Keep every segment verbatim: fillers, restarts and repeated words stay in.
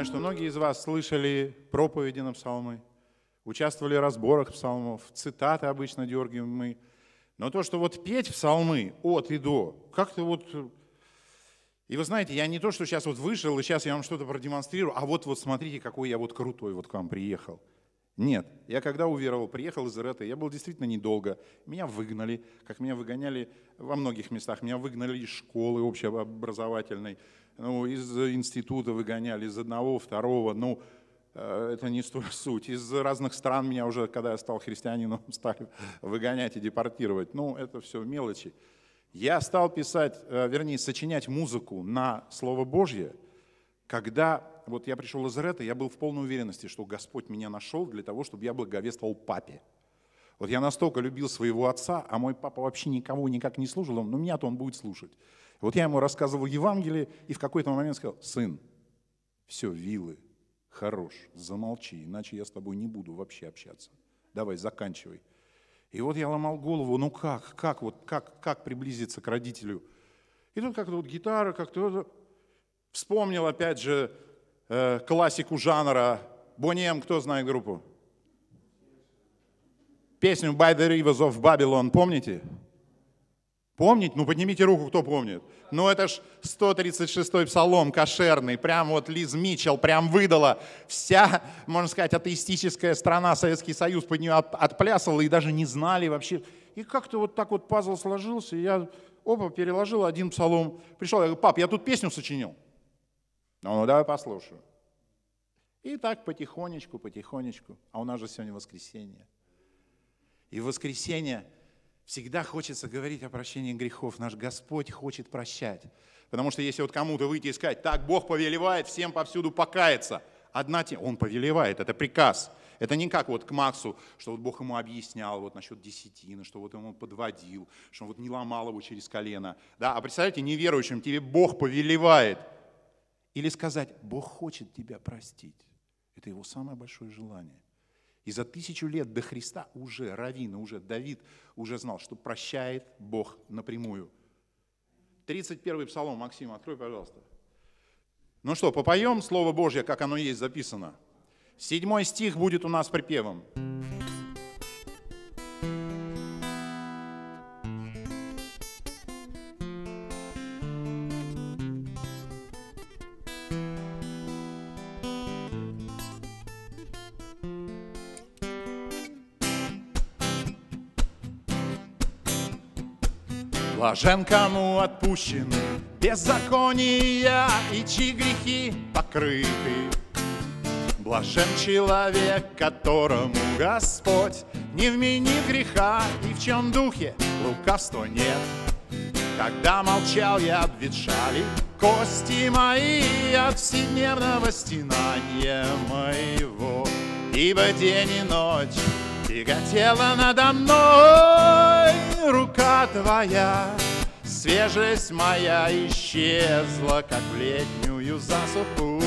знаю, что многие из вас слышали проповеди на псалмы, участвовали в разборах псалмов, цитаты обычно дергаем мы. Но то, что вот петь псалмы от и до, как-то вот... И вы знаете, я не то, что сейчас вот вышел, и сейчас я вам что-то продемонстрирую, а вот, вот смотрите, какой я вот крутой вот к вам приехал. Нет, я когда уверовал, приехал из РТ, я был действительно недолго. Меня выгнали, как меня выгоняли во многих местах. Меня выгнали из школы общеобразовательной, ну, из института выгоняли, из одного, второго. Ну, это не столь суть. Из разных стран меня уже, когда я стал христианином, стали выгонять и депортировать. Ну, это все мелочи. Я стал писать, вернее, сочинять музыку на Слово Божье, когда вот я пришел из РЭТа, я был в полной уверенности, что Господь меня нашел для того, чтобы я благовествовал папе. Вот я настолько любил своего отца, а мой папа вообще никого никак не слушал, но меня-то он будет слушать. Вот я ему рассказывал Евангелие, и в какой-то момент сказал: сын, все, вилы, хорош, замолчи, иначе я с тобой не буду вообще общаться. Давай, заканчивай. И вот я ломал голову, ну как, как, вот, как, как приблизиться к родителю? И тут как-то вот гитара, как-то... Вспомнил опять же э, классику жанра. Boney M, кто знает группу? Песню «By the Rivers of Babylon» помните? Помните? Ну поднимите руку, кто помнит. Ну это ж сто тридцать шестой псалом, кошерный, прям вот Лиз Митчелл прям выдала. Вся, можно сказать, атеистическая страна, Советский Союз под нее от, отплясала и даже не знали вообще. И как-то вот так вот пазл сложился, и я, опа, переложил один псалом. Пришел, я говорю: пап, я тут песню сочинил. Ну, давай послушаю. И так потихонечку, потихонечку. А у нас же сегодня воскресенье. И в воскресенье всегда хочется говорить о прощении грехов. Наш Господь хочет прощать. Потому что если вот кому-то выйти и сказать: так Бог повелевает всем повсюду покаяться. Одна тема, Он повелевает, это приказ. Это не как вот к Максу, что вот Бог ему объяснял вот насчет десятины, что вот ему подводил, что он вот не ломал его через колено. Да? А представляете, неверующим тебе Бог повелевает. Или сказать: Бог хочет тебя простить. Это его самое большое желание. И за тысячу лет до Христа уже раввины, уже Давид уже знал, что прощает Бог напрямую. тридцать первый псалом, Максим, открой, пожалуйста. Ну что, попоем Слово Божье, как оно есть записано. Седьмой стих будет у нас припевом. Блажен, кому отпущены беззакония и чьи грехи покрыты. Блажен человек, которому Господь не вменит греха, и в чем духе лукавства нет. Когда молчал я, обветшали кости мои от вседневного стенания моего. Ибо день и ночь тяготела надо мной рука Твоя, свежесть моя исчезла, как в летнюю засуху.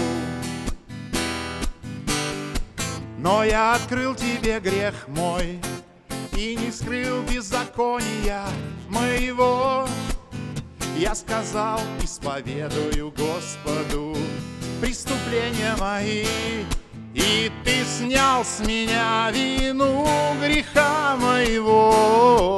Но я открыл Тебе грех мой и не скрыл беззакония моего. Я сказал: исповедую Господу преступления мои, и Ты снял с меня вину греха моего.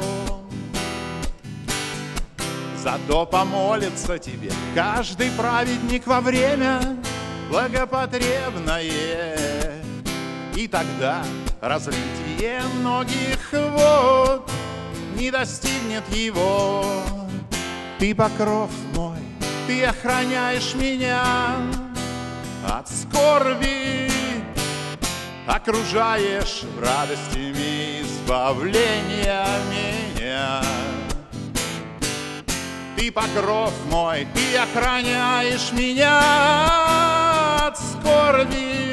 Зато помолится Тебе каждый праведник во время благопотребное, и тогда разлитие многих вод не достигнет его. Ты покров мой, Ты охраняешь меня от скорби, окружаешь радостями избавления меня. Ты покров мой, Ты охраняешь меня от скорби,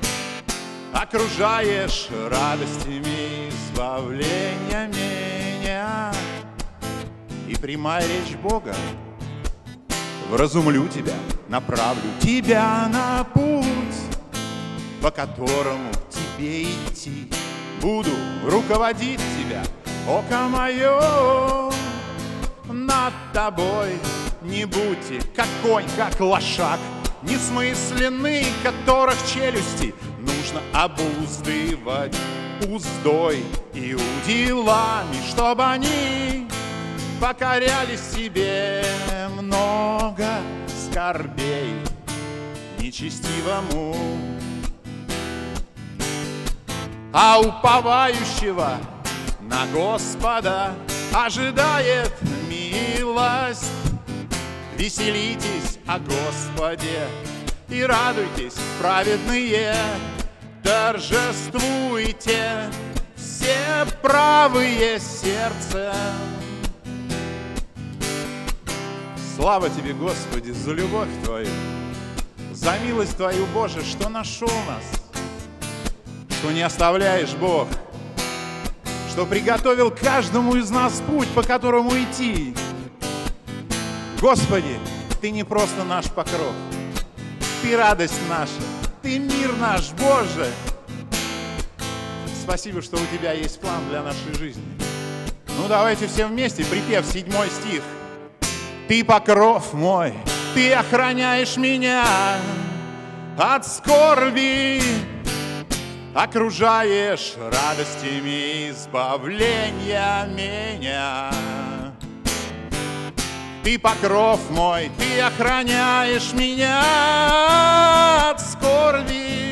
окружаешь радостями избавления меня. И прямая речь Бога: вразумлю тебя, направлю тебя на путь, по которому тебе идти. Буду руководить тебя, око мое над тобой. Не будьте как конь, как лошак, несмысленны, которых челюсти нужно обуздывать уздой и уделами, чтобы они покоряли себе много скорбей нечестивому. А уповающего на Господа ожидает милость. Веселитесь о Господе и радуйтесь, праведные, торжествуйте все правые сердцем. Слава Тебе, Господи, за любовь Твою, за милость Твою, Боже, что нашел нас, что не оставляешь, Бог, что приготовил каждому из нас путь, по которому идти. Господи, Ты не просто наш покров, Ты радость наша, Ты мир наш, Боже. Спасибо, что у Тебя есть план для нашей жизни. Ну, давайте все вместе, припев седьмой стих. Ты покров мой, Ты охраняешь меня от скорби, окружаешь радостями избавления меня. Ты покров мой, Ты охраняешь меня от скорби,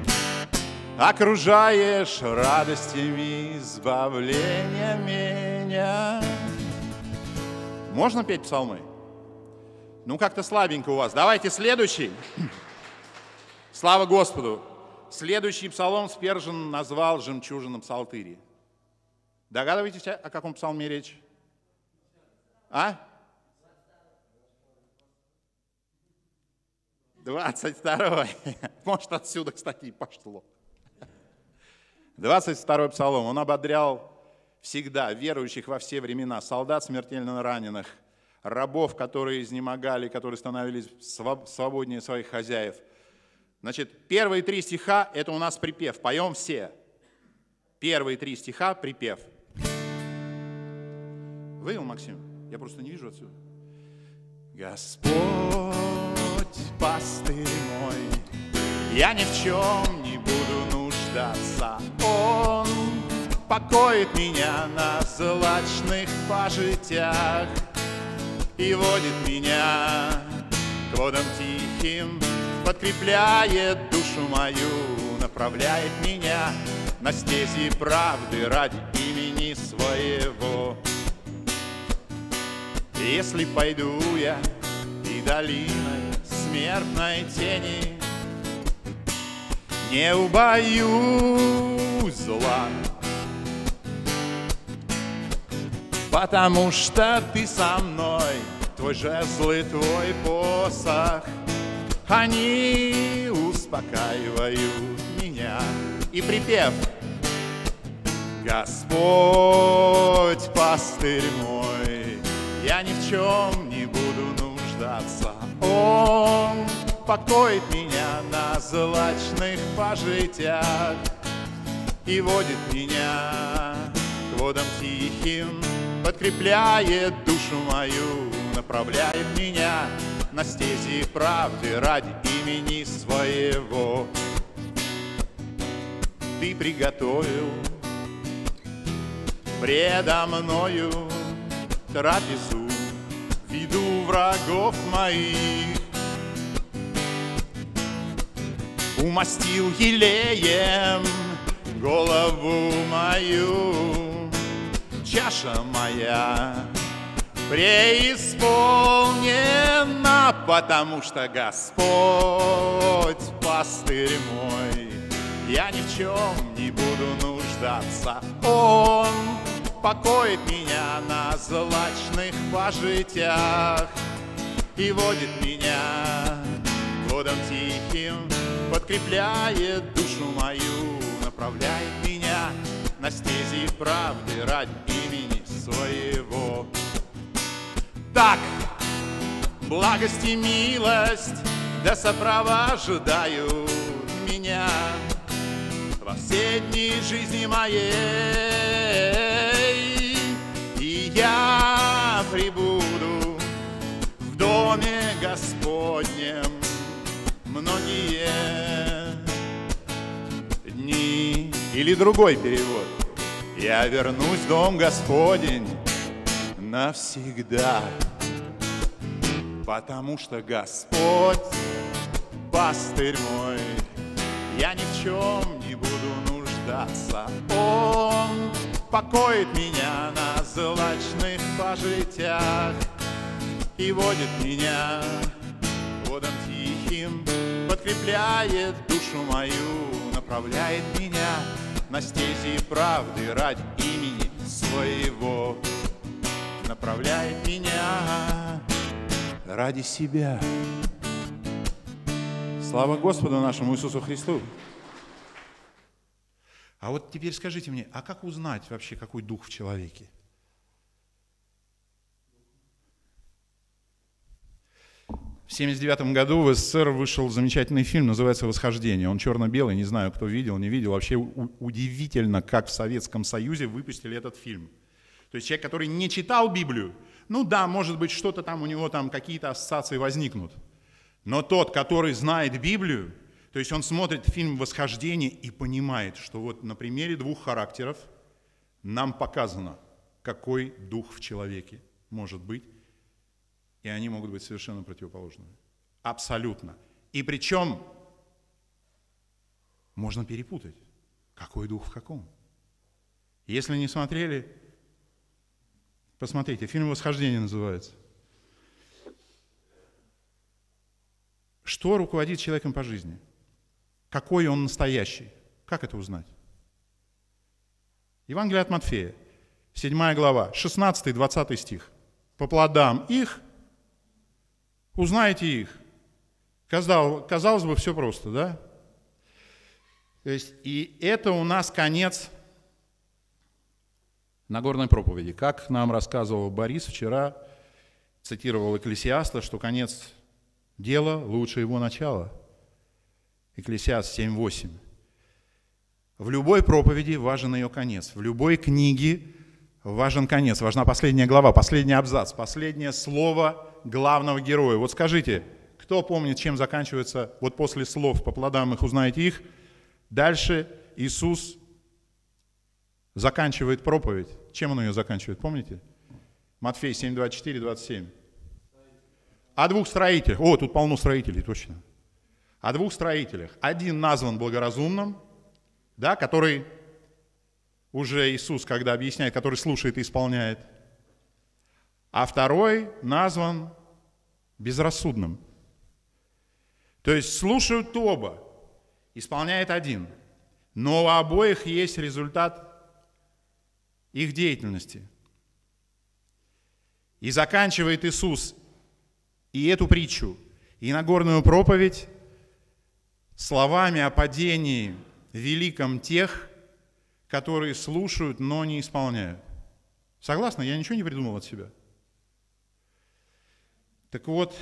окружаешь радостями избавления меня. Можно петь псалмы? Ну, как-то слабенько у вас. Давайте следующий. Слава Господу! Следующий псалом Спержен назвал «Жемчужином Псалтыри». Догадываетесь, о каком псалме речь? А? двадцать второй. Может, отсюда, кстати, и пошло. двадцать второй псалом. Он ободрял всегда верующих во все времена, солдат смертельно раненых, рабов, которые изнемогали, которые становились свободнее своих хозяев. Значит, первые три стиха – это у нас припев. Поем все. Первые три стиха – припев. Вывел, Максим? Я просто не вижу отсюда. Господь, пастырь мой, я ни в чем не буду нуждаться. Он покоит меня на злачных пажитях и водит меня к водам тихим, подкрепляет душу мою, направляет меня на стези правды ради имени своего. Если пойду я и долиной смертной тени, не убоюсь зла, потому что Ты со мной, Твой жезл и Твой посох, они успокаивают меня. И припев. Господь, пастырь мой, я ни в чем не буду нуждаться. Он покоит меня на злачных пажитях и водит меня к водам тихим, подкрепляет душу мою, направляет меня на стези правды ради имени своего. Ты приготовил предо мною трапезу в виду врагов моих, умастил елеем голову мою, чаша моя преисполнена, потому что Господь пастырь мой, я ни в чем не буду нуждаться. Он покоит меня на злачных пажитях и водит меня к водам тихим, подкрепляет душу мою, направляет меня на стези правды ради имени своего. Так, благость и милость да сопровождают меня во все дни жизни моей, и я пребуду в доме Господнем Или другой перевод. Я вернусь в дом Господень навсегда, потому что Господь пастырь мой, я ни в чем не буду нуждаться. Он покоит меня на злачных пожитях и водит меня водом тихим, подкрепляет душу мою, направляет меня на стези правды ради имени своего, направляет меня ради себя. Слава Господу нашему Иисусу Христу. А вот теперь скажите мне, а как узнать вообще, какой дух в человеке? В семьдесят девятом году в СССР вышел замечательный фильм, называется «Восхождение». Он черно-белый, не знаю, кто видел, не видел. Вообще удивительно, как в Советском Союзе выпустили этот фильм. То есть человек, который не читал Библию, ну да, может быть, что-то там у него там, какие-то ассоциации возникнут. Но тот, который знает Библию, то есть он смотрит фильм «Восхождение» и понимает, что вот на примере двух характеров нам показано, какой дух в человеке может быть. И они могут быть совершенно противоположными. Абсолютно. И причем можно перепутать, какой дух в каком. Если не смотрели, посмотрите, фильм «Восхождение» называется. Что руководит человеком по жизни? Какой он настоящий? Как это узнать? Евангелие от Матфея, седьмая глава, шестнадцатый-двадцатый стих. «По плодам их узнаете их». Казалось, казалось бы, все просто, да? То есть, и это у нас конец Нагорной проповеди. Как нам рассказывал Борис вчера, цитировал Экклесиаста, что конец дела лучше его начала. Экклесиаст семь восемь. В любой проповеди важен ее конец. В любой книге важен конец. Важна последняя глава, последний абзац, последнее слово главного героя. Вот скажите, кто помнит, чем заканчивается, вот после слов «по плодам их узнаете их», дальше Иисус заканчивает проповедь. Чем он ее заканчивает, помните? Матфей семь, двадцать четыре, двадцать семь. О двух строителях. О, тут полно строителей, точно. О двух строителях. Один назван благоразумным, да, который уже Иисус, когда объясняет, который слушает и исполняет. А второй назван безрассудным. То есть слушают оба, исполняет один. Но у обоих есть результат их деятельности. И заканчивает Иисус и эту притчу, и Нагорную проповедь словами о падении великом тех, которые слушают, но не исполняют. Согласны? Я ничего не придумал от себя. Так вот,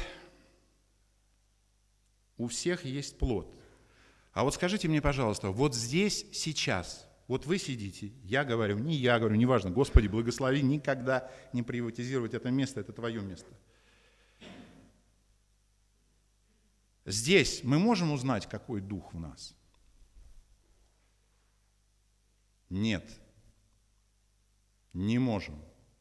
у всех есть плод. А вот скажите мне, пожалуйста, вот здесь, сейчас, вот вы сидите, я говорю, не я говорю, неважно, Господи, благослови, никогда не приватизировать это место, это твое место. Здесь мы можем узнать, какой дух в нас? Нет, не можем.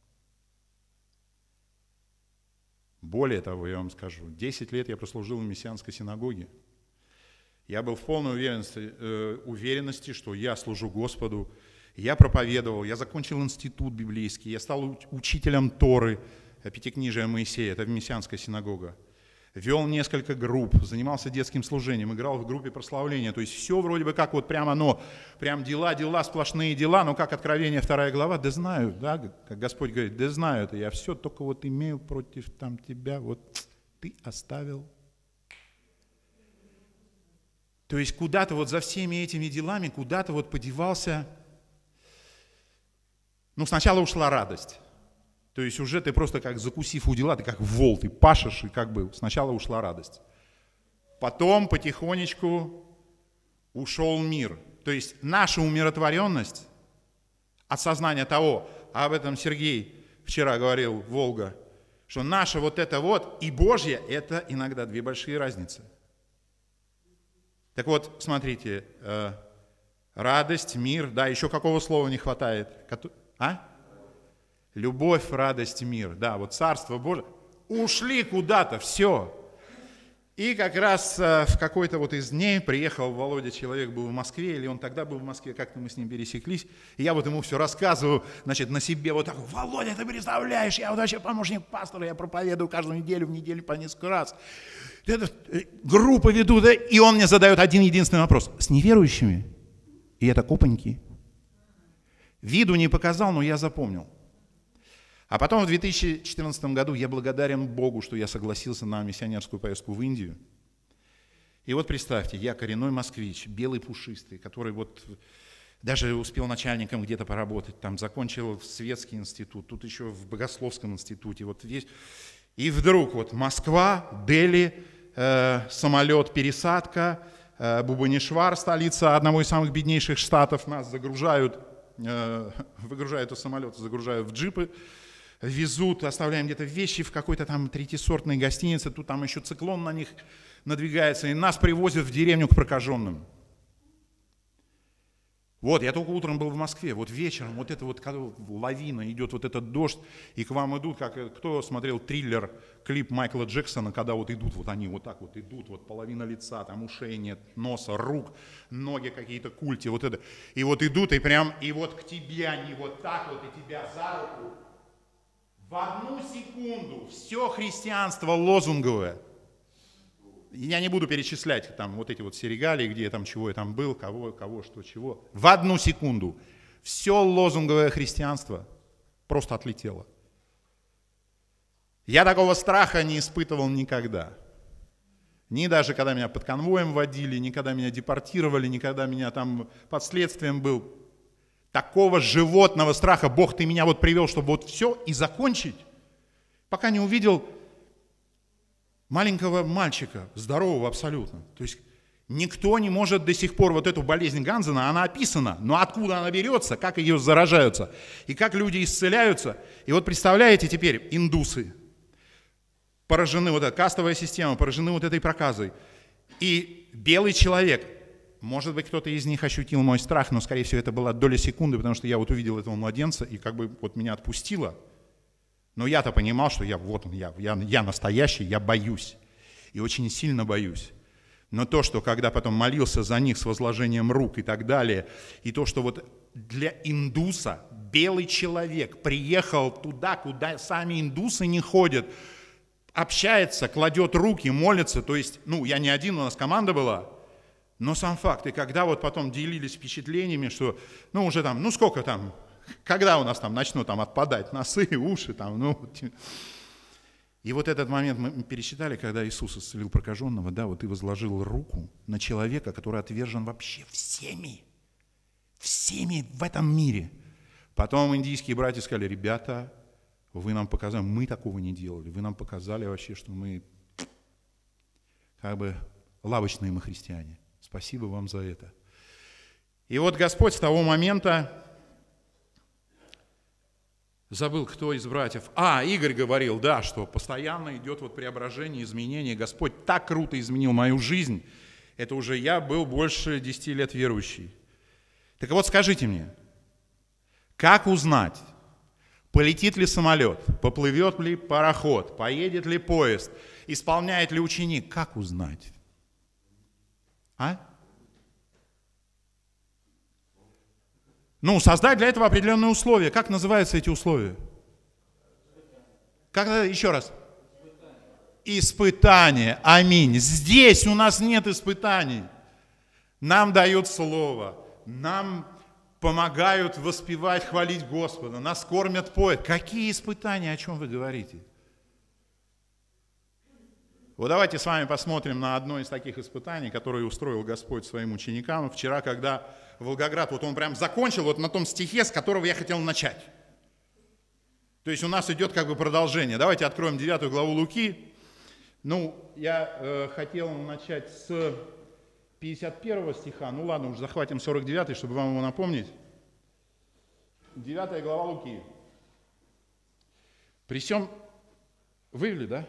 Более того, я вам скажу, десять лет я прослужил в мессианской синагоге. Я был в полной уверенности, э, уверенности, что я служу Господу. Я проповедовал, я закончил институт библейский, я стал учителем Торы, Пятикнижия Моисея, это мессианская синагога. Вел несколько групп, занимался детским служением, играл в группе прославления. То есть все вроде бы как вот прямо оно, прям дела, дела, сплошные дела, но как Откровение вторая глава, да знаю, да, как Господь говорит, да знаю это, я все только вот имею против там тебя, вот ты оставил. То есть куда-то вот за всеми этими делами, куда-то вот подевался, ну сначала ушла радость. То есть уже ты просто как закусив у дела, ты как вол, ты пашешь, и как бы сначала ушла радость. Потом потихонечку ушел мир. То есть наша умиротворенность от сознания того, а об этом Сергей вчера говорил, Волга, что наше вот это вот и Божье, это иногда две большие разницы. Так вот, смотрите, Радость, мир. Да, еще какого слова не хватает? А? Любовь, радость, мир. Да, вот Царство Божие. Ушли куда-то, все. И как раз э, в какой-то вот из дней приехал Володя, человек был в Москве, или он тогда был в Москве, как-то мы с ним пересеклись. И я вот ему все рассказываю, значит, на себе вот так: Володя, ты представляешь, я вот вообще помощник пастора, я проповедую каждую неделю, в неделю по несколько раз. Это, э, группы веду, да? И он мне задает один единственный вопрос: с неверующими? И это копаньки. Виду не показал, но я запомнил. А потом в две тысячи четырнадцатом году я благодарен Богу, что я согласился на миссионерскую поездку в Индию. И вот представьте, я коренной москвич, белый пушистый, который вот даже успел начальником где-то поработать, там закончил светский институт, тут еще в богословском институте, вот весь. И вдруг вот Москва, Дели, э, самолет, пересадка, э, Бубанешвар, столица одного из самых беднейших штатов, нас загружают, э, выгружают из самолета, загружают в джипы, везут, оставляем где-то вещи в какой-то там третьесортной гостинице, тут там еще циклон на них надвигается, и нас привозят в деревню к прокаженным. Вот, я только утром был в Москве, вот вечером, вот это вот, когда лавина, идет вот этот дождь, и к вам идут, как кто смотрел триллер, клип Майкла Джексона, когда вот идут, вот они вот так вот идут, вот половина лица, там ушей нет, носа, рук, ноги какие-то культи, вот это. И вот идут, и прям, и вот к тебе они вот так вот, и тебя за руку. В одну секунду все христианство лозунговое. Я не буду перечислять там вот эти вот все регалии, где я там, чего я там был, кого, кого, что, чего. В одну секунду все лозунговое христианство просто отлетело. Я такого страха не испытывал никогда. Ни даже когда меня под конвоем водили, ни когда меня депортировали, ни когда меня там под следствием был. Такого животного страха: Бог, ты меня вот привел, чтобы вот все и закончить, пока не увидел маленького мальчика, здорового абсолютно. То есть никто не может до сих пор вот эту болезнь Ганзена, она описана, но откуда она берется, как ее заражаются, и как люди исцеляются. И вот представляете теперь, индусы поражены, вот эта кастовая система, поражены вот этой проказой. И белый человек, может быть, кто-то из них ощутил мой страх, но, скорее всего, это была доля секунды, потому что я вот увидел этого младенца, и как бы вот меня отпустило. Но я-то понимал, что я, вот он, я, я, я настоящий, я боюсь. И очень сильно боюсь. Но то, что когда потом молился за них с возложением рук и так далее, и то, что вот для индуса белый человек приехал туда, куда сами индусы не ходят, общается, кладет руки, молится, то есть, ну, я не один, у нас команда была, но сам факт, и когда вот потом делились впечатлениями, что, ну, уже там, ну, сколько там, когда у нас там начнут там отпадать носы, уши, там, ну, и вот этот момент мы пересчитали, когда Иисус исцелил прокаженного, да, вот и возложил руку на человека, который отвержен вообще всеми, всеми в этом мире. Потом индийские братья сказали: ребята, вы нам показали, мы такого не делали, вы нам показали вообще, что мы как бы лавочные мы христиане. Спасибо вам за это. И вот Господь с того момента, забыл, кто из братьев, а, Игорь говорил, да, что постоянно идет вот преображение, изменение. Господь так круто изменил мою жизнь, это уже я был больше десяти лет верующий. Так вот скажите мне, как узнать, полетит ли самолет, поплывет ли пароход, поедет ли поезд, исполняет ли ученик, как узнать? А? Ну, создать для этого определенные условия. Как называются эти условия? Как, еще раз? Испытания. Аминь. Здесь у нас нет испытаний. Нам дают слово. Нам помогают воспевать, хвалить Господа. Нас кормят, поят. Какие испытания? О чем вы говорите? Вот давайте с вами посмотрим на одно из таких испытаний, которое устроил Господь своим ученикам. Вчера, когда Волгоград, вот он прям закончил вот на том стихе, с которого я хотел начать. То есть у нас идет как бы продолжение. Давайте откроем девятую главу Луки. Ну, я э, хотел начать с пятьдесят первого стиха. Ну ладно, уже захватим сорок девятый, чтобы вам его напомнить. девятая глава Луки. При сём... Вывели, да?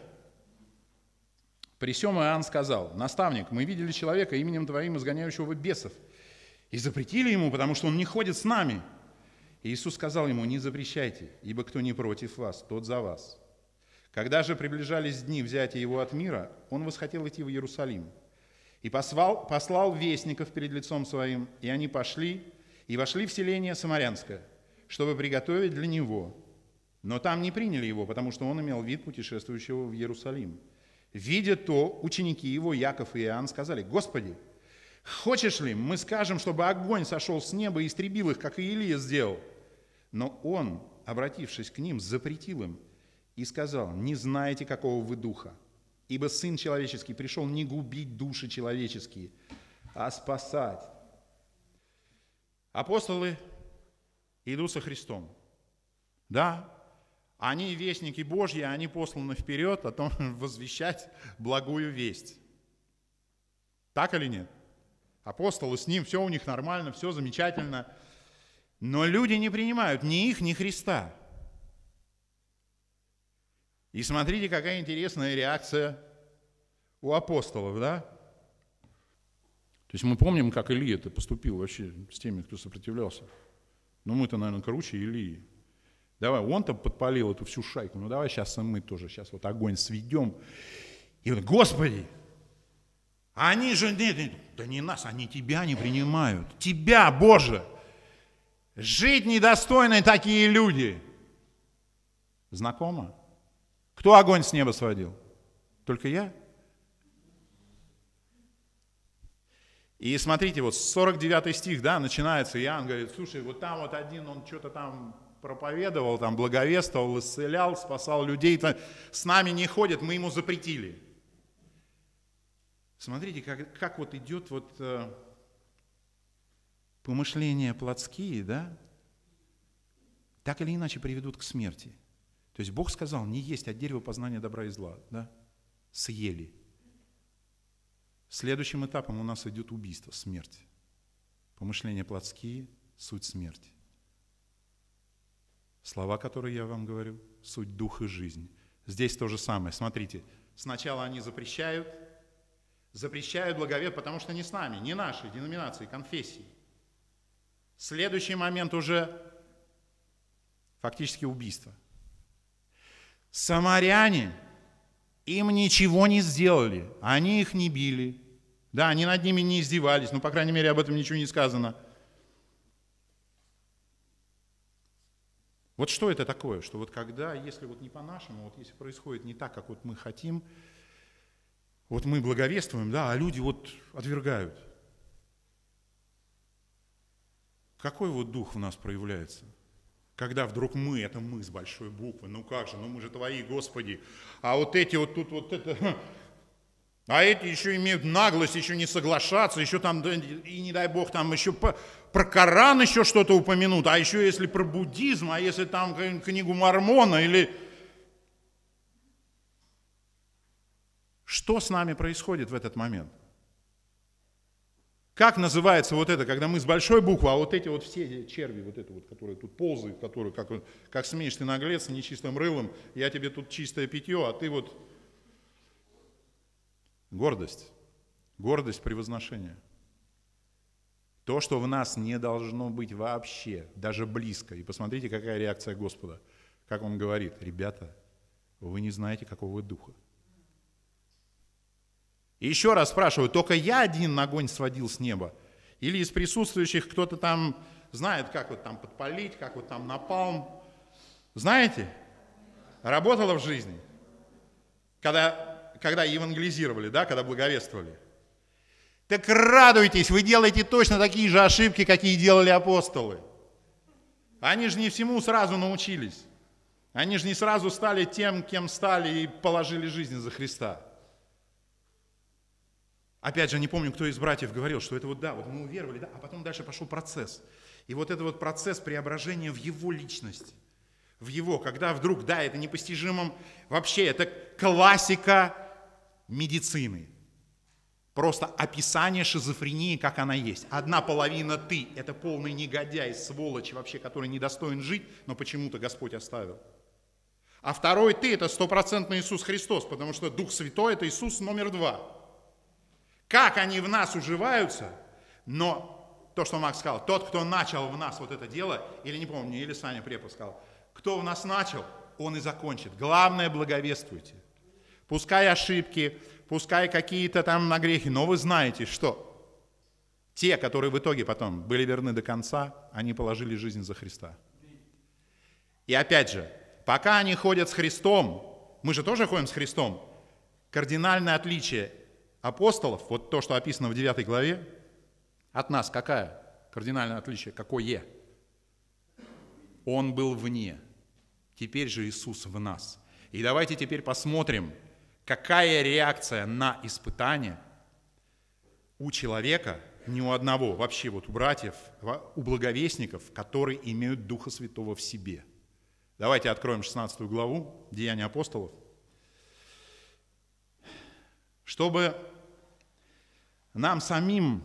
При сём Иоанн сказал: наставник, мы видели человека именем твоим, изгоняющего бесов, И запретили ему, потому что он не ходит с нами. И Иисус сказал ему: не запрещайте, ибо кто не против вас, тот за вас. Когда же приближались дни взятия его от мира, он восхотел идти в Иерусалим. И послал, послал вестников перед лицом своим, и они пошли, и вошли в селение Самарянское, чтобы приготовить для него. Но там не приняли его, потому что он имел вид путешествующего в Иерусалим. Видя то, ученики его, Яков и Иоанн, сказали: Господи, хочешь ли, мы скажем, чтобы огонь сошел с неба и истребил их, как и Илия сделал? Но он, обратившись к ним, запретил им и сказал: не знаете, какого вы духа, ибо Сын Человеческий пришел не губить души человеческие, а спасать. Апостолы идут со Христом. Да, они вестники Божьи, они посланы вперед о том, возвещать благую весть. Так или нет? Апостолы с ним, все у них нормально, все замечательно. Но люди не принимают ни их, ни Христа. И смотрите, какая интересная реакция у апостолов, да? То есть мы помним, как Илия-то поступил вообще с теми, кто сопротивлялся. Ну мы-то, наверное, круче Илии. Давай, он-то подпалил эту всю шайку, ну давай сейчас мы тоже, сейчас вот огонь сведем. И вот, Господи, они же, нет, нет, да не нас, они Тебя не принимают. Тебя, Боже! Жить недостойны такие люди. Знакомо? Кто огонь с неба сводил? Только я? И смотрите, вот сорок девятый стих, да, начинается, Иоанн говорит: слушай, вот там вот один, он что-то там проповедовал, там благовествовал, исцелял, спасал людей, с нами не ходит, мы ему запретили. Смотрите, как, как вот идет вот э, помышления плотские, да, так или иначе приведут к смерти. То есть Бог сказал: не есть от дерева познания добра и зла, да, съели. Следующим этапом у нас идет убийство, смерть. Помышления плотские – суть смерти. Слова, которые я вам говорю, суть дух и жизнь. Здесь то же самое. Смотрите, сначала они запрещают, запрещают благовест, потому что не с нами, не нашей деноминации, конфессии. Следующий момент уже фактически убийство. Самаряне им ничего не сделали, они их не били. Да, они над ними не издевались, но, по крайней мере, об этом ничего не сказано. Вот что это такое? Что вот когда, если вот не по-нашему, вот если происходит не так, как вот мы хотим, вот мы благовествуем, да, а люди вот отвергают. Какой вот дух в нас проявляется? Когда вдруг мы, это мы с большой буквы, ну как же, ну мы же Твои, Господи, а вот эти вот тут вот это, а эти еще имеют наглость еще не соглашаться, еще там, и не дай Бог, там еще по, про Коран еще что-то упомянут, а еще если про буддизм, а если там книгу Мормона или... Что с нами происходит в этот момент? Как называется вот это, когда мы с большой буквы, а вот эти вот все черви, вот это вот, которые тут ползают, которые, как, как смеешь ты наглеться нечистым рылом, я тебе тут чистое питье, а ты вот... Гордость. Гордость превозношения. То, что в нас не должно быть вообще, даже близко. И посмотрите, какая реакция Господа. Как Он говорит: ребята, вы не знаете, какого вы духа. И еще раз спрашиваю, только я один огонь сводил с неба? Или из присутствующих кто-то там знает, как вот там подпалить, как вот там напалм? Знаете? Работало в жизни? Когда, когда евангелизировали, да, когда благовествовали? Так радуйтесь, вы делаете точно такие же ошибки, какие делали апостолы. Они же не всему сразу научились. Они же не сразу стали тем, кем стали и положили жизнь за Христа. Опять же, не помню, кто из братьев говорил, что это вот да, вот мы уверовали, да, а потом дальше пошел процесс. И вот это вот процесс преображения в его личность, в его, когда вдруг, да, это непостижимым, вообще это классика медицины. Просто описание шизофрении, как она есть. Одна половина ты, это полный негодяй, сволочь вообще, который недостоин жить, но почему-то Господь оставил. А второй ты, это стопроцентный Иисус Христос, потому что Дух Святой, это Иисус номер два. Как они в нас уживаются, но то, что Макс сказал, тот, кто начал в нас вот это дело, или не помню, или Саня Препод сказал, кто в нас начал, он и закончит. Главное, благовествуйте. Пускай ошибки, пускай какие-то там нагрехи, но вы знаете, что те, которые в итоге потом были верны до конца, они положили жизнь за Христа. И опять же, пока они ходят с Христом, мы же тоже ходим с Христом, кардинальное отличие апостолов, вот то, что описано в девятой главе, от нас какая? Кардинальное отличие какое? Он был вне. Теперь же Иисус в нас. И давайте теперь посмотрим, какая реакция на испытание у человека, не у одного, вообще вот у братьев, у благовестников, которые имеют Духа Святого в себе. Давайте откроем шестнадцатую главу Деяния апостолов. Чтобы нам самим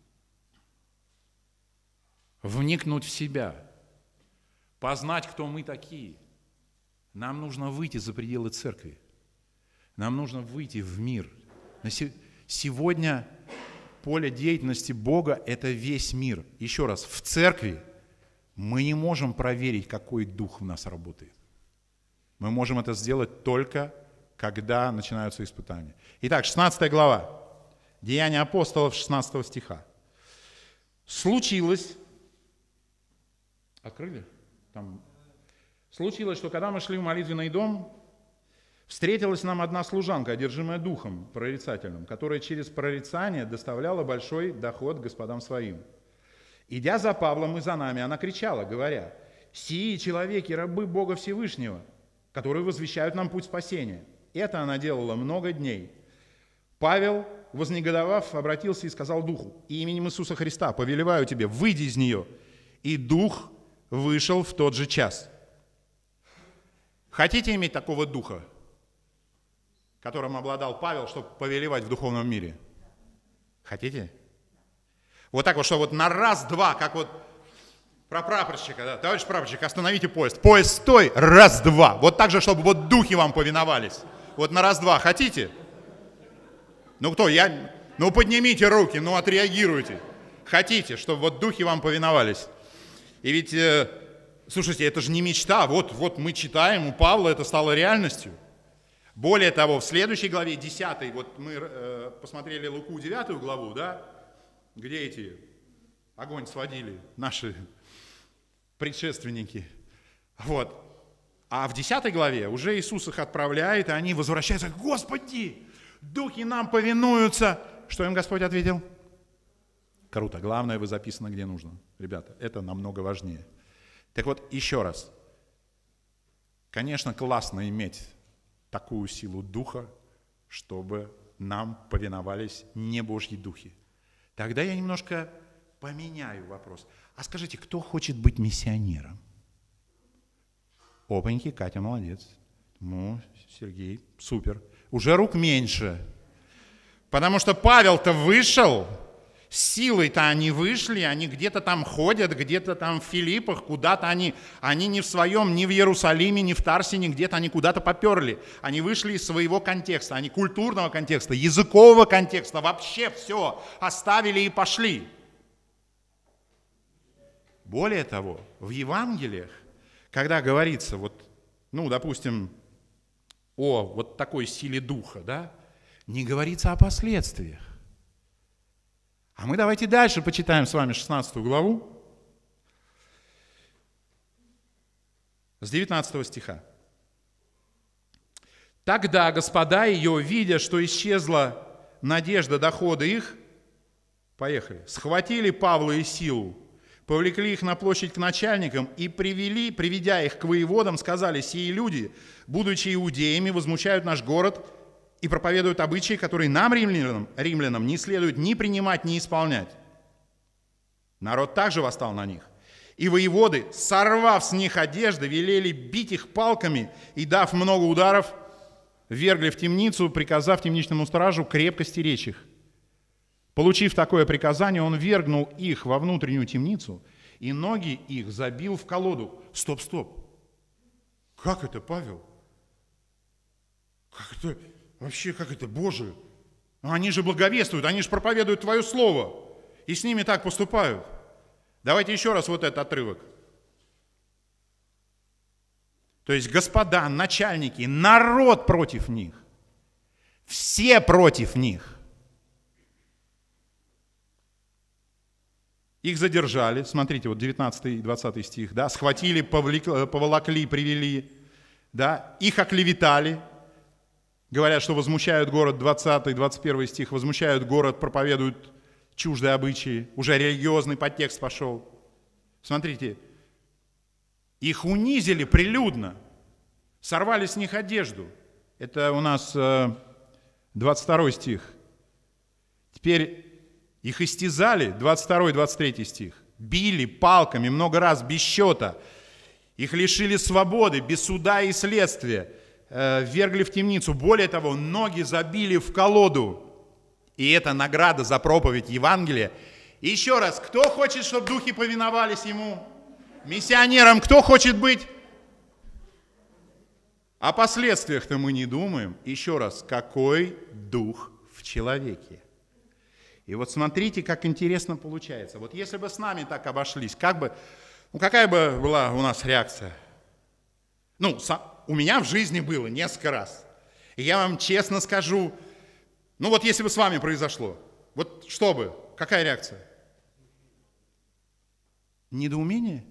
вникнуть в себя, познать, кто мы такие, нам нужно выйти за пределы церкви. Нам нужно выйти в мир. Сегодня поле деятельности Бога – это весь мир. Еще раз, в церкви мы не можем проверить, какой дух в нас работает. Мы можем это сделать только, когда начинаются испытания. Итак, шестнадцатая глава, Деяния апостолов, шестнадцатого стиха. Случилось, открыли? Там. Случилось, что когда мы шли в молитвенный дом, встретилась нам одна служанка, одержимая духом прорицательным, которая через прорицание доставляла большой доход господам своим. Идя за Павлом и за нами, она кричала, говоря: «Сии человеки, рабы Бога Всевышнего, которые возвещают нам путь спасения». Это она делала много дней. Павел, вознегодовав, обратился и сказал духу: «Именем Иисуса Христа повелеваю тебе, выйди из нее». И дух вышел в тот же час. Хотите иметь такого духа, которым обладал Павел, чтобы повелевать в духовном мире? Хотите? Вот так вот, что вот на раз-два, как вот про прапорщика, да? Товарищ прапорщик, остановите поезд. Поезд, стой, раз-два. Вот так же, чтобы вот духи вам повиновались. Вот на раз-два. Хотите? Ну кто? Я... Ну поднимите руки, ну отреагируйте. Хотите, чтобы вот духи вам повиновались? И ведь, э, слушайте, это же не мечта. Вот, вот мы читаем, у Павла это стало реальностью. Более того, в следующей главе, десятой, вот мы э, посмотрели Луку девятую главу, да, где эти огонь сводили наши предшественники. Вот. А в десятой главе уже Иисус их отправляет, и они возвращаются: «Господи, духи нам повинуются». Что им Господь ответил? Круто. Главное, вы записаны где нужно. Ребята, это намного важнее. Так вот, еще раз. Конечно, классно иметь такую силу духа, чтобы нам повиновались не Божьи духи. Тогда я немножко поменяю вопрос. А скажите, кто хочет быть миссионером? Опаньки, Катя, молодец. Ну, Сергей, супер. Уже рук меньше. Потому что Павел-то вышел, силой-то они вышли, они где-то там ходят, где-то там в Филиппах, куда-то они, они не в своем, ни в Иерусалиме, ни в Тарсе, ни где-то они куда-то поперли. Они вышли из своего контекста, они культурного контекста, языкового контекста, вообще все оставили и пошли. Более того, в Евангелиях, когда говорится, вот, ну, допустим, о вот такой силе духа, да, не говорится о последствиях. А мы давайте дальше почитаем с вами шестнадцатую главу, с девятнадцатого стиха. «Тогда господа ее, видя, что исчезла надежда дохода их», поехали, «схватили Павла и Силу, повлекли их на площадь к начальникам и привели, приведя их к воеводам, сказали: сии люди, будучи иудеями, возмущают наш город и проповедуют обычаи, которые нам, римлянам, римлянам, не следует ни принимать, ни исполнять». Народ также восстал на них. И воеводы, сорвав с них одежды, велели бить их палками и, дав много ударов, ввергли в темницу, приказав темничному стражу крепко стеречь их. Получив такое приказание, он ввергнул их во внутреннюю темницу, и ноги их забил в колоду. Стоп, стоп. Как это, Павел? Как это? Вообще, как это, Боже? Они же благовествуют, они же проповедуют Твое Слово. И с ними так поступают. Давайте еще раз вот этот отрывок. То есть господа, начальники, народ против них. Все против них. Их задержали, смотрите, вот девятнадцатый и двадцатый стих, да, схватили, повлекли, поволокли, привели, да, их оклеветали, говорят, что возмущают город, двадцатый, двадцать первый стих, возмущают город, проповедуют чуждые обычаи, уже религиозный подтекст пошел. Смотрите, их унизили прилюдно, сорвали с них одежду. Это у нас двадцать второй стих. Теперь их истязали, двадцать второй, двадцать третий стих. Били палками много раз, без счета. Их лишили свободы, без суда и следствия. Э, ввергли в темницу. Более того, ноги забили в колоду. И это награда за проповедь Евангелия. И еще раз, кто хочет, чтобы духи повиновались ему? Миссионерам кто хочет быть? О последствиях-то мы не думаем. Еще раз, какой дух в человеке? И вот смотрите, как интересно получается. Вот если бы с нами так обошлись, как бы, ну какая бы была у нас реакция? Ну, у меня в жизни было несколько раз. И я вам честно скажу, ну вот если бы с вами произошло, вот что бы, какая реакция? Недоумение?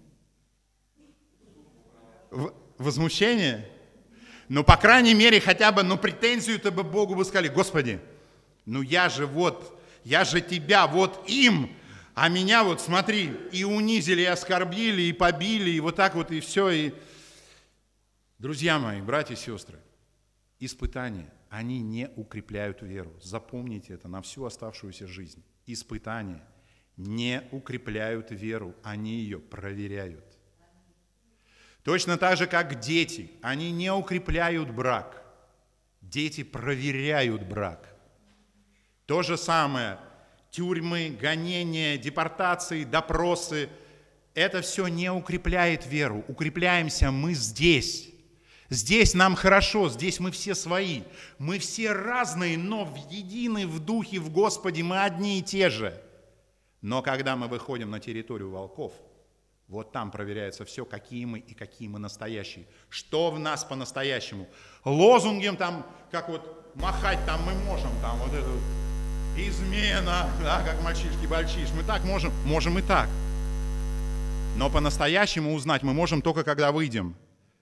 Возмущение? Ну, по крайней мере, хотя бы, ну, претензию-то бы Богу бы сказали: Господи, ну я же вот... Я же тебя вот им, а меня вот, смотри, и унизили, и оскорбили, и побили, и вот так вот, и все. И... Друзья мои, братья и сестры, испытания, они не укрепляют веру. Запомните это на всю оставшуюся жизнь. Испытания не укрепляют веру, они ее проверяют. Точно так же, как дети, они не укрепляют брак. Дети проверяют брак. То же самое, тюрьмы, гонения, депортации, допросы, это все не укрепляет веру. Укрепляемся мы здесь. Здесь нам хорошо, здесь мы все свои. Мы все разные, но в единый в духе, в Господе мы одни и те же. Но когда мы выходим на территорию волков, вот там проверяется все, какие мы и какие мы настоящие. Что в нас по-настоящему. Лозунгом там, как вот махать там мы можем, там вот это вот. Измена, да, как мальчишки-бальчиш. Мы так можем, можем и так. Но по-настоящему узнать мы можем только когда выйдем.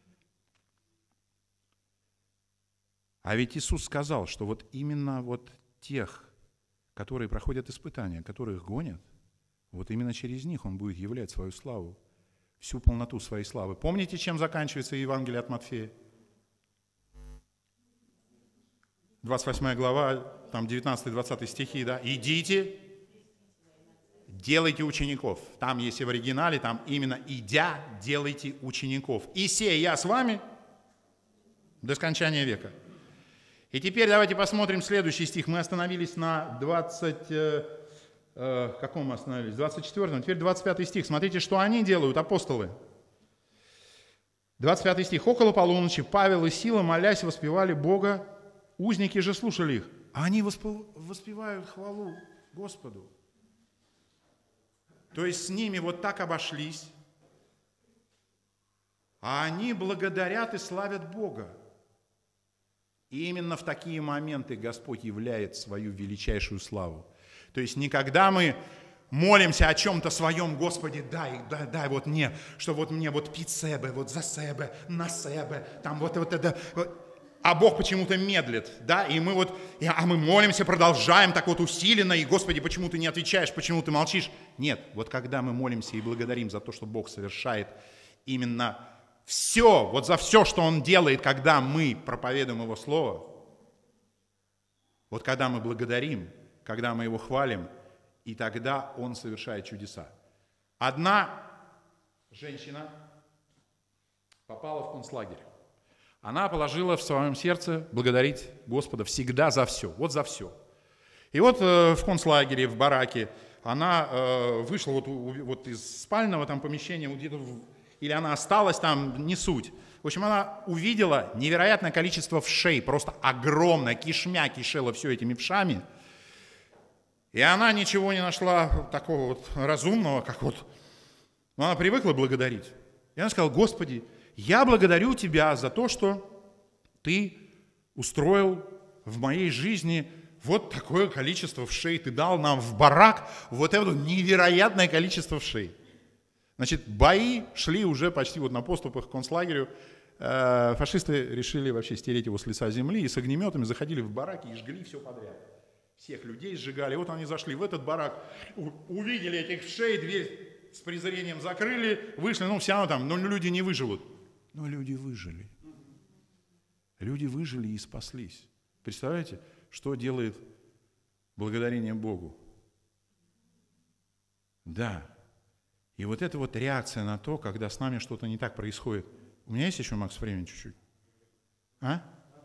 А ведь Иисус сказал, что вот именно вот тех, которые проходят испытания, которых гонят, вот именно через них Он будет являть свою славу, всю полноту своей славы. Помните, чем заканчивается Евангелие от Матфея? двадцать восьмая глава, там девятнадцатый-двадцатый стихи, да. Идите, делайте учеников. Там, если в оригинале, там именно идя, делайте учеников. И сей я с вами до скончания века. И теперь давайте посмотрим следующий стих. Мы остановились на двадцать, э, э, каком мы остановились? двадцать четвёртом. Теперь двадцать пятый стих. Смотрите, что они делают, апостолы. двадцать пятый стих. Около полуночи Павел и Сила, молясь, воспевали Бога. Узники же слушали их, а они воспевают хвалу Господу. То есть с ними вот так обошлись, а они благодарят и славят Бога. И именно в такие моменты Господь являет свою величайшую славу. То есть не когда мы молимся о чем-то своем: Господи, дай, дай, дай вот мне, что вот мне вот пить себе, вот за себе, на себе, там вот, вот это... Вот. А Бог почему-то медлит, да, и мы вот, а мы молимся, продолжаем так вот усиленно, и, Господи, почему ты не отвечаешь, почему ты молчишь? Нет, вот когда мы молимся и благодарим за то, что Бог совершает именно все, вот за все, что Он делает, когда мы проповедуем Его Слово, вот когда мы благодарим, когда мы Его хвалим, и тогда Он совершает чудеса. Одна женщина попала в концлагерь. Она положила в своем сердце благодарить Господа всегда за все, вот за все. И вот э, в концлагере, в бараке, она э, вышла вот, вот из спального там помещения, вот где-то, или она осталась там, не суть. В общем, она увидела невероятное количество вшей, просто огромное, кишмя кишела все этими вшами. И она ничего не нашла такого вот разумного, как вот Но она привыкла благодарить. И она сказала: Господи, я благодарю Тебя за то, что Ты устроил в моей жизни вот такое количество вшей. Ты дал нам в барак вот это невероятное количество вшей. Значит, бои шли уже почти вот на поступах к концлагерю. Фашисты решили вообще стереть его с лица земли и с огнеметами заходили в бараки и жгли все подряд. Всех людей сжигали. Вот они зашли в этот барак, увидели этих вшей, дверь с презрением закрыли, вышли, ну все равно там, но люди не выживут. Но люди выжили. Люди выжили и спаслись. Представляете, что делает благодарение Богу? Да. И вот эта вот реакция на то, когда с нами что-то не так происходит. У меня есть еще, Макс, времени чуть-чуть? А?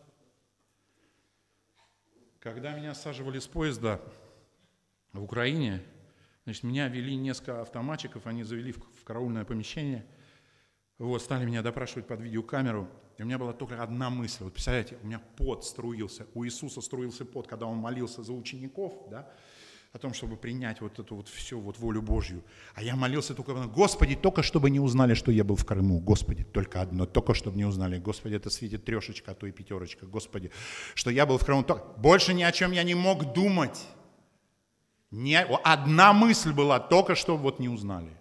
Когда меня саживали с поезда в Украине, значит, меня вели несколько автоматчиков, они завели в, в караульное помещение, вот, стали меня допрашивать под видеокамеру, и у меня была только одна мысль. Вот представляете, у меня пот струился, у Иисуса струился пот, когда Он молился за учеников, да, о том, чтобы принять вот эту вот всю вот волю Божью. А я молился только: Господи, только чтобы не узнали, что я был в Крыму. Господи, только одно, только чтобы не узнали. Господи, это светит трешечка, а то и пятерочка. Господи, что я был в Крыму. Больше ни о чем я не мог думать. Не... Одна мысль была, только чтобы вот не узнали.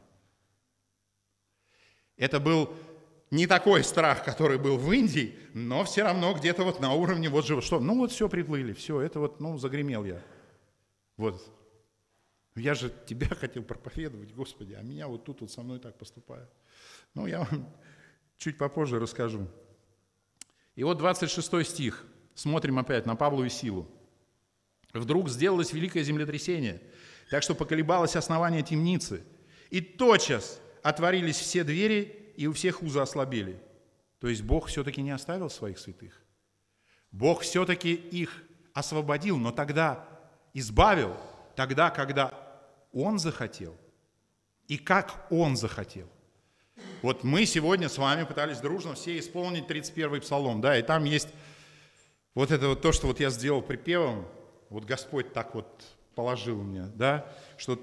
Это был не такой страх, который был в Индии, но все равно где-то вот на уровне вот же, что, ну вот все, приплыли, все, это вот, ну, загремел я. Вот. Я же Тебя хотел проповедовать, Господи, а меня вот тут вот со мной так поступают. Ну, я вам чуть попозже расскажу. И вот двадцать шестой стих. Смотрим опять на Павлу и Силу. «Вдруг сделалось великое землетрясение, так что поколебалось основание темницы, и тотчас отворились все двери, и у всех узы ослабели». То есть Бог все-таки не оставил своих святых. Бог все-таки их освободил, но тогда избавил, тогда, когда Он захотел и как Он захотел. Вот мы сегодня с вами пытались дружно все исполнить тридцать первый псалом, да, и там есть вот это вот то, что вот я сделал припевом, вот Господь так вот положил мне, да, что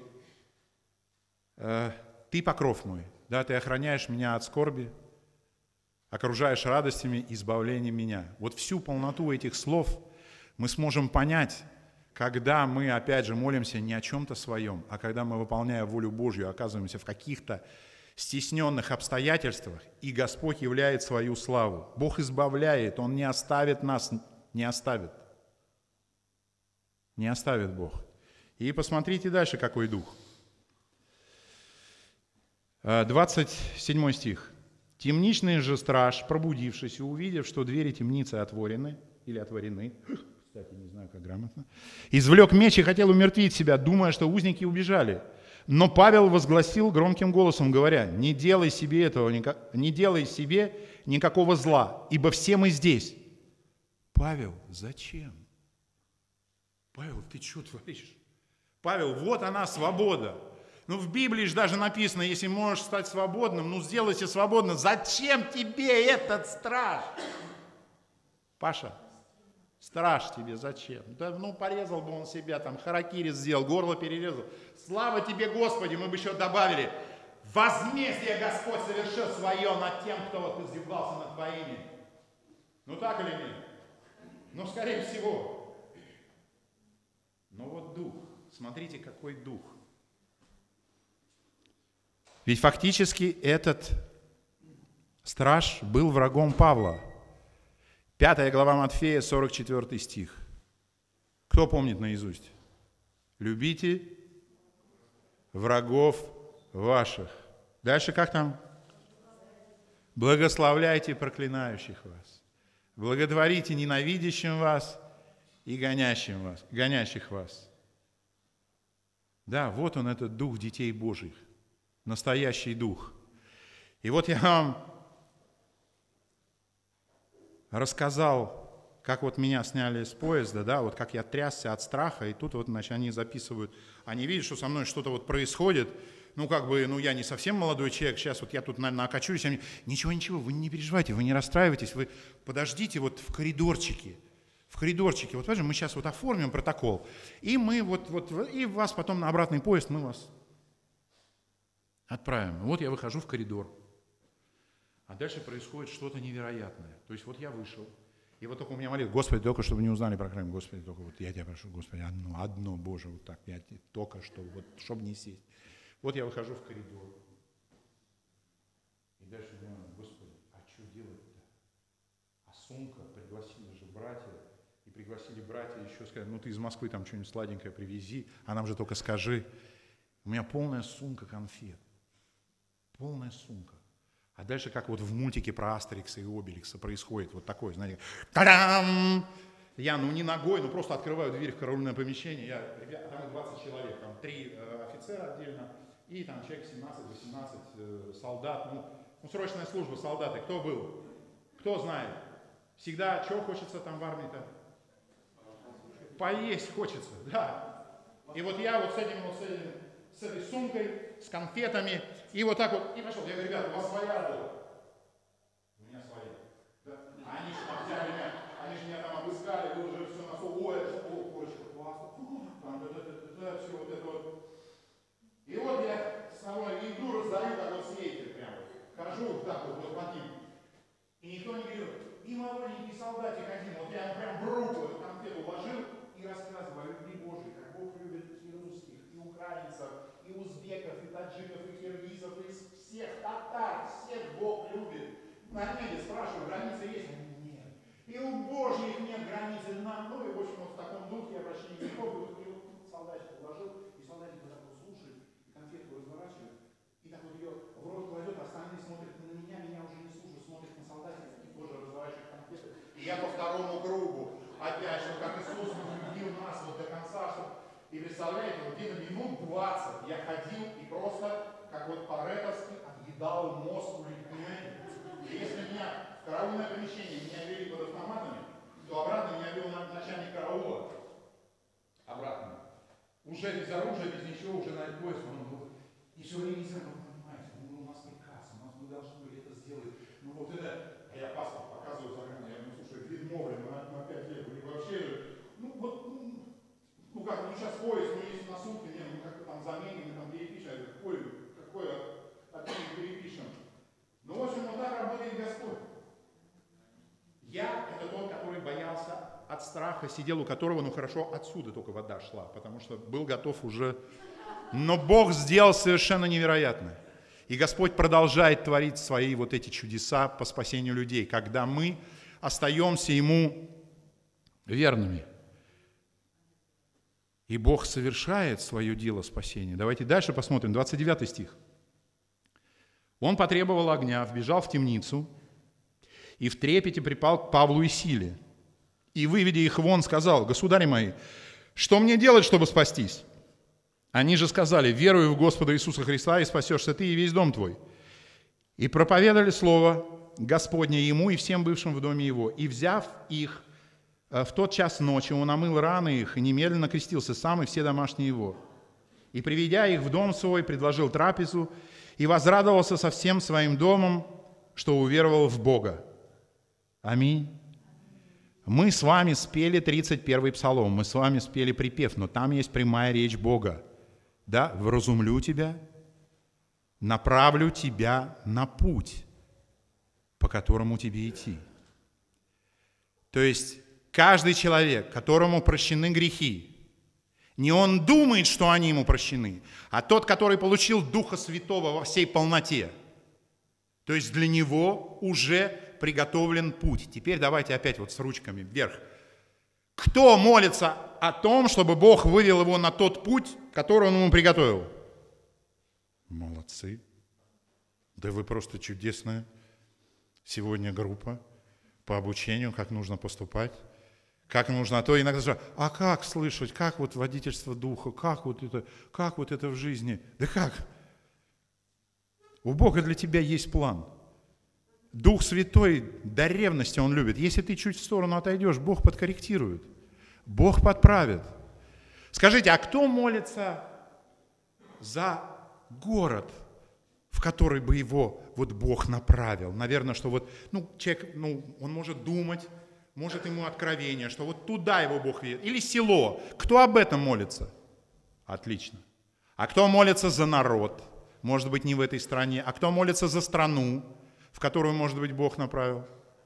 э, Ты покров мой, да, Ты охраняешь меня от скорби, окружаешь радостями, избавлением меня. Вот всю полноту этих слов мы сможем понять, когда мы, опять же, молимся не о чем-то своем, а когда мы, выполняя волю Божью, оказываемся в каких-то стесненных обстоятельствах, и Господь являет свою славу. Бог избавляет, Он не оставит нас, не оставит. Не оставит Бог. И посмотрите дальше, какой дух. двадцать седьмой стих. «Темничный же страж, пробудившись и увидев, что двери темницы отворены, или отворены, кстати, не знаю, как грамотно, извлек меч и хотел умертвить себя, думая, что узники убежали. Но Павел возгласил громким голосом, говоря: не делай себе этого, не делай себе никакого зла, ибо все мы здесь». Павел, зачем? Павел, ты что творишь? Павел, вот она свобода. Ну, в Библии же даже написано: если можешь стать свободным, ну, сделайся свободным. Зачем тебе этот страж? Паша, страж тебе зачем? Да, ну, порезал бы он себя, там, харакири сделал, горло перерезал. Слава тебе, Господи, мы бы еще добавили: возмездие Господь совершил свое над тем, кто вот издевался над твоими. Ну, так или нет? Ну, скорее всего. Но вот дух, смотрите, какой дух. Ведь фактически этот страж был врагом Павла. Пятая глава Матфея, сорок четвёртый стих. Кто помнит наизусть? «Любите врагов ваших». Дальше как там? «Благословляйте проклинающих вас, благотворите ненавидящим вас и гонящим вас, гонящих вас». Да, вот он, этот дух детей Божьих. Настоящий дух. И вот я вам рассказал, как вот меня сняли с поезда, да, вот как я трясся от страха, и тут вот, значит, они записывают, они видят, что со мной что-то вот происходит, ну, как бы, ну, я не совсем молодой человек, сейчас вот я тут, наверное, окачусь, они, ничего, ничего, вы не переживайте, вы не расстраивайтесь, вы подождите вот в коридорчике, в коридорчике, вот, мы сейчас вот оформим протокол, и мы вот, вот, и вас потом на обратный поезд, мы вас... Отправим. Вот я выхожу в коридор. А дальше происходит что-то невероятное. То есть вот я вышел. И вот только у меня молитва: Господи, только чтобы не узнали про Крым. Господи, только вот я тебя прошу, Господи, одно, одно, Боже, вот так. Я только что, вот, чтобы не сесть. Вот я выхожу в коридор. И дальше я думаю: Господи, а что делать-то? А сумка, пригласили же братья. И пригласили братья еще, сказать: ну ты из Москвы там что-нибудь сладенькое привези, а нам же только скажи. У меня полная сумка конфет. Полная сумка. А дальше, как вот в мультике про Астерикса и Обеликса происходит вот такое, знаете, та-дам! Я, ну не ногой, ну просто открываю дверь в караульное помещение, я, ребята, там двадцать человек, там три э, офицера отдельно, и там человек семнадцать-восемнадцать э, солдат, ну, ну срочная служба, солдаты, кто был? Кто знает? Всегда, чего хочется там в армии-то? Поесть хочется, да. И вот я вот с этим, вот с этим, с этой сумкой, с конфетами, и вот так вот, и пошел. Я говорю: ребята, у вас своя работа? У меня своя. Да. А они же там взяли меня, они же меня там обыскали, выложили все на стол. Ой, это что, корочка, классно. Там, да, да, да, да, все вот это вот. И вот я с собой иду, раздаю, как вот свете прям. Хожу вот так вот, вот под ним. И никто не говорит: и маленький солдатик один. Вот я прям в руку эту конфету вложил и рассказываю о любви Божьей, как Бог любит и русских, и украинцев, и узбеков, и таджиков, и киргизов, и всех татар, всех Бог любит. На небе спрашиваю: границы есть? Нет. И у Божьих нет границы. Ну и в общем вот в таком духе обращения не помню. И вот солдатик положил, и солдатик вот так вот слушает, и конфетку разворачивает, и так вот ее в рот кладет, а остальные смотрят на меня, меня уже не слушают, смотрят на солдатика, и тоже разворачивают конфеты. И я по второму кругу, опять же, как Иисус любил нас вот до конца, чтобы... И представляете, вот где-то минут двадцать я ходил и просто, как вот по-рэповски, отъедал мозг, понимаете? И если меня в караульное помещение меня вели под автоматами, то обратно меня вел начальник караула. Обратно. Уже без оружия, без ничего, уже на поезд. Он был... И все время не знаю, вы понимаете, ну, у нас приказ, у нас мы должны были это сделать. Ну вот это... А я паспорт показываю заранее, я говорю: слушай, відмовлено на, на пять лет. И вообще, ну вот, ну, ну как, ну сейчас поезд, ну если на сутки, нет, ну как-то там заменим, там перепишем. Какой, какой отдельно перепишем. Ну в общем, вот так работает Господь. Я — это тот, который боялся от страха, сидел у которого, ну хорошо, отсюда только вода шла, потому что был готов уже. Но Бог сделал совершенно невероятное. И Господь продолжает творить свои вот эти чудеса по спасению людей, когда мы остаемся Ему верными. И Бог совершает свое дело спасения. Давайте дальше посмотрим, двадцать девятый стих. Он потребовал огня, вбежал в темницу и в трепете припал к Павлу и Силе. И, выведя их вон, сказал: государи мои, что мне делать, чтобы спастись? Они же сказали: веруй в Господа Иисуса Христа, и спасешься ты и весь дом твой. И проповедали слово Господне ему и всем бывшим в доме его. И, взяв их в тот час ночи, он омыл раны их и немедленно крестился сам и все домашние его. И, приведя их в дом свой, предложил трапезу и возрадовался со всем своим домом, что уверовал в Бога. Аминь. Мы с вами спели тридцать первый псалом, мы с вами спели припев, но там есть прямая речь Бога. Да, вразумлю тебя, направлю тебя на путь, по которому тебе идти. То есть каждый человек, которому прощены грехи, не он думает, что они ему прощены, а тот, который получил Духа Святого во всей полноте. То есть для него уже приготовлен путь. Теперь давайте опять вот с ручками вверх. Кто молится о том, чтобы Бог вывел его на тот путь, который он ему приготовил? Молодцы. Да вы просто чудесная сегодня группа по обучению, как нужно поступать, как нужно, а то иногда же, а как слышать, как вот водительство духа, как вот это, как вот это в жизни? Да как? У Бога для тебя есть план. Дух Святой до ревности Он любит. Если ты чуть в сторону отойдешь, Бог подкорректирует, Бог подправит. Скажите, а кто молится за город, в который бы его вот Бог направил? Наверное, что вот, ну, человек, ну, он может думать, может ему откровение, что вот туда его Бог ведет. Или село. Кто об этом молится? Отлично. А кто молится за народ? Может быть, не в этой стране. А кто молится за страну, в которую, может быть, Бог направил?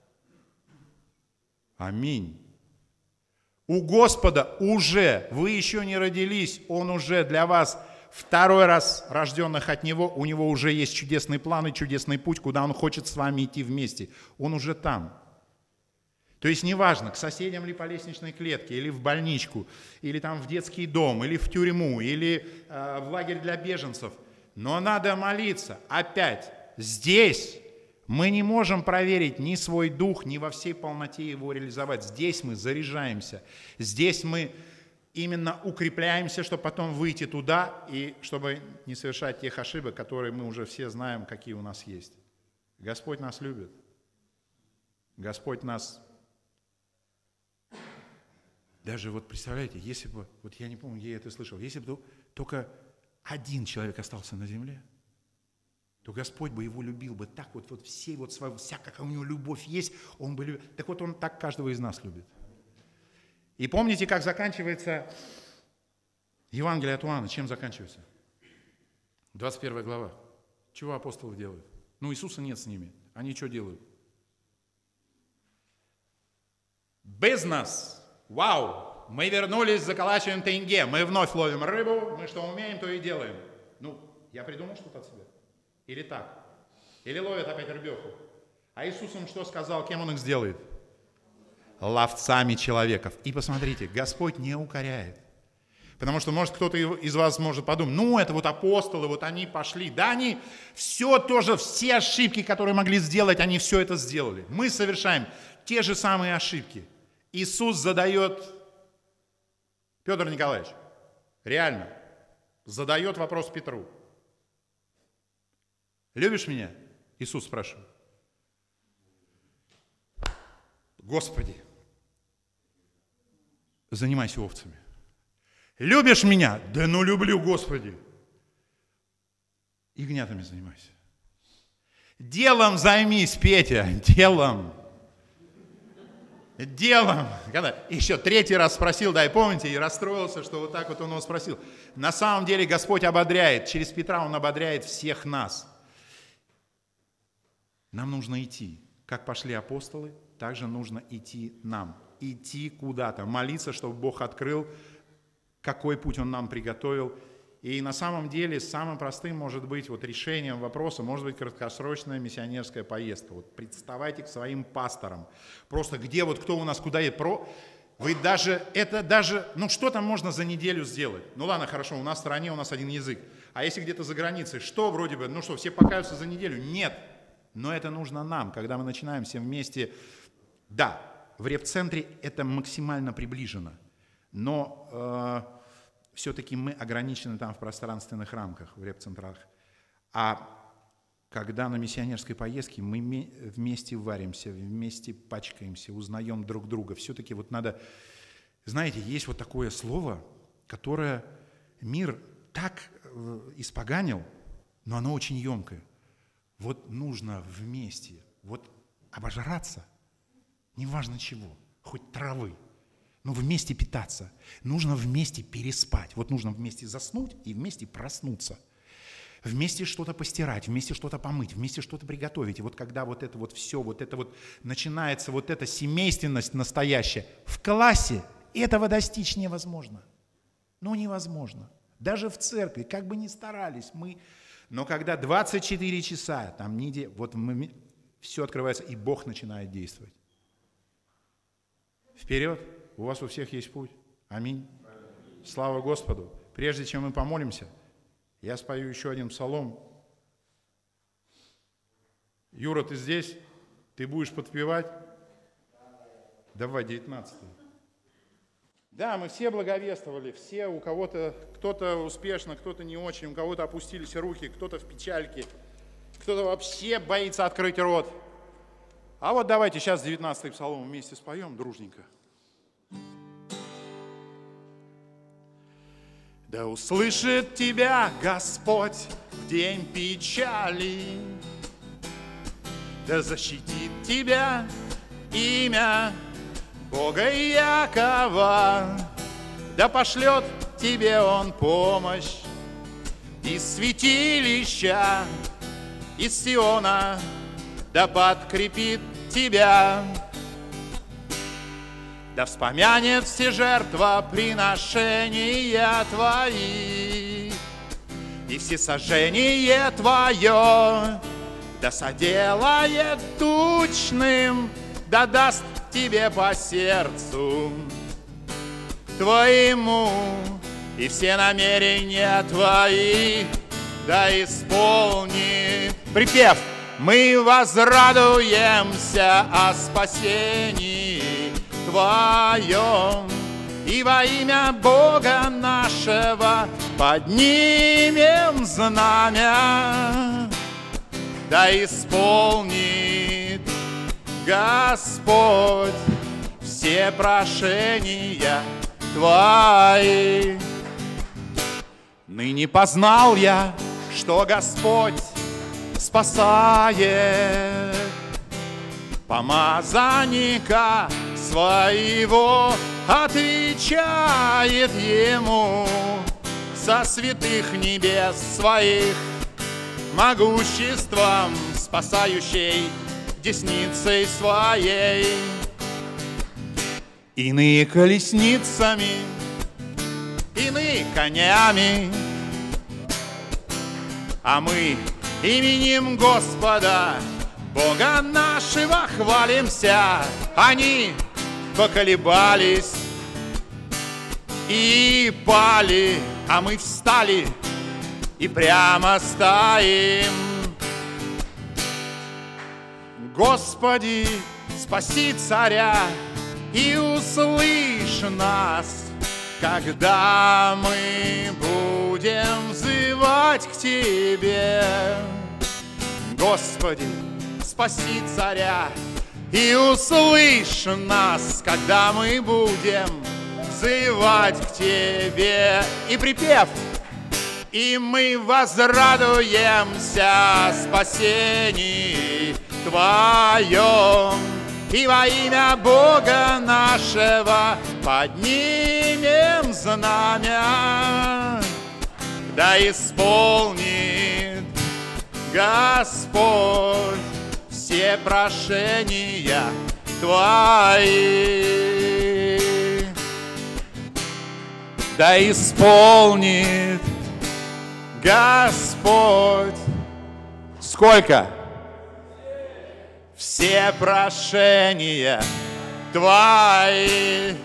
Аминь. У Господа уже, вы еще не родились, Он уже для вас второй раз рожденных от Него, у Него уже есть чудесный план и чудесный путь, куда Он хочет с вами идти вместе. Он уже там. То есть неважно, к соседям ли по лестничной клетке, или в больничку, или там в детский дом, или в тюрьму, или э, в лагерь для беженцев. Но надо молиться. Опять, здесь мы не можем проверить ни свой дух, ни во всей полноте его реализовать. Здесь мы заряжаемся. Здесь мы именно укрепляемся, чтобы потом выйти туда, и чтобы не совершать тех ошибок, которые мы уже все знаем, какие у нас есть. Господь нас любит. Господь нас... Даже вот представляете, если бы, вот я не помню, где я это слышал, если бы только один человек остался на земле, то Господь бы его любил бы так вот, вот всей вот своей, вся, какая у него любовь есть, он бы любил. Так вот он так каждого из нас любит. И помните, как заканчивается Евангелие от Иоанна? Чем заканчивается? двадцать первая глава. Чего апостолы делают? Ну, Иисуса нет с ними. Они что делают? Без нас. Вау! Мы вернулись, заколачиваем тенге. Мы вновь ловим рыбу. Мы что умеем, то и делаем. Ну, я придумал что-то от себя. Или так. Или ловят опять рыбеху. А Иисус им что сказал? Кем Он их сделает? Ловцами человеков. И посмотрите, Господь не укоряет. Потому что, может, кто-то из вас может подумать, ну, это вот апостолы, вот они пошли. Да, они все тоже, все ошибки, которые могли сделать, они все это сделали. Мы совершаем те же самые ошибки. Иисус задает, Петр Николаевич, реально, задает вопрос Петру. Любишь меня? Иисус спрашивает. Господи, занимайся овцами. Любишь меня? Да ну люблю, Господи. Ягнятами занимайся. Делом займись, Петя, делом. Делом. Когда еще третий раз спросил, да, и помните, и расстроился, что вот так вот он его спросил. На самом деле Господь ободряет, через Петра Он ободряет всех нас. Нам нужно идти. Как пошли апостолы, так же нужно идти нам. Идти куда-то, молиться, чтобы Бог открыл, какой путь Он нам приготовил. И на самом деле самым простым может быть вот решением вопроса, может быть краткосрочная миссионерская поездка. Вот представайте к своим пасторам. Просто где вот кто у нас куда едет. Про... Вы даже, это даже, ну что там можно за неделю сделать? Ну ладно, хорошо, у нас в стране, у нас один язык. А если где-то за границей, что вроде бы, ну что, все покаются за неделю? Нет. Но это нужно нам, когда мы начинаем все вместе. Да, в репцентре это максимально приближено. Но... Э, все-таки мы ограничены там в пространственных рамках, в репцентрах. А когда на миссионерской поездке мы вместе варимся, вместе пачкаемся, узнаем друг друга, все-таки вот надо... Знаете, есть вот такое слово, которое мир так испоганил, но оно очень емкое. Вот нужно вместе, вот обожраться, неважно чего, хоть травы. Но вместе питаться. Нужно вместе переспать. Вот нужно вместе заснуть и вместе проснуться. Вместе что-то постирать, вместе что-то помыть, вместе что-то приготовить. И вот когда вот это вот все, вот это вот начинается, вот эта семейственность настоящая, в классе этого достичь невозможно. Ну, невозможно. Даже в церкви, как бы ни старались мы. Но когда двадцать четыре часа, там неделя, вот мы, все открывается, и Бог начинает действовать. Вперед! У вас у всех есть путь. Аминь. Слава Господу. Прежде чем мы помолимся, я спою еще один псалом. Юра, ты здесь? Ты будешь подпевать? Давай, девятнадцатый. Да, мы все благовествовали, все, у кого-то, кто-то успешно, кто-то не очень, у кого-то опустились руки, кто-то в печальке, кто-то вообще боится открыть рот. А вот давайте сейчас девятнадцатый псалом вместе споем дружненько. Да услышит тебя Господь в день печали, да защитит тебя имя Бога Иакова, да пошлет тебе Он помощь из святилища, из Сиона, да подкрепит тебя. Да вспомянет все жертвоприношения твои, и всесожжение твое, да соделает тучным, да даст тебе по сердцу твоему, и все намерения твои да исполнит. Припев. Мы возрадуемся о спасении Твоем, и во имя Бога нашего поднимем знамя, да исполнит Господь все прошения Твои. Ныне познал я, что Господь спасает помазанника своего, отвечает ему со святых небес своих могуществом спасающей десницей своей. Иные колесницами, иные конями, а мы именем Господа, Бога нашего, хвалимся. Они поколебались и пали, а мы встали и прямо стоим. Господи, спаси царя и услышь нас, когда мы будем взывать к Тебе. Господи, спаси царя и услышь нас, когда мы будем взывать к Тебе. И припев. И мы возрадуемся о спасении Твоем, и во имя Бога нашего поднимем знамя, да исполнит Господь все прошения Твои. Да исполнит Господь. Сколько? Все прошения Твои.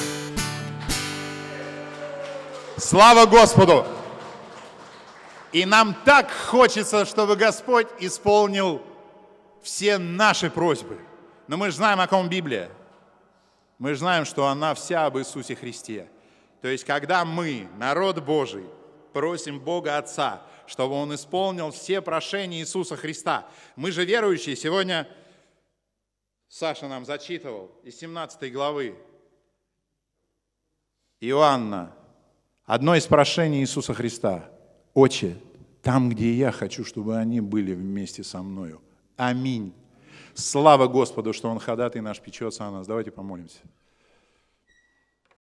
Слава Господу! И нам так хочется, чтобы Господь исполнил все наши просьбы. Но мы же знаем, о ком Библия. Мы же знаем, что она вся об Иисусе Христе. То есть, когда мы, народ Божий, просим Бога Отца, чтобы Он исполнил все прошения Иисуса Христа. Мы же верующие. Сегодня Саша нам зачитывал из семнадцатой главы Иоанна. Одно из прошений Иисуса Христа. Отче, там, где я хочу, чтобы они были вместе со мною. Аминь. Слава Господу, что Он ходатай наш, печется о нас. Давайте помолимся.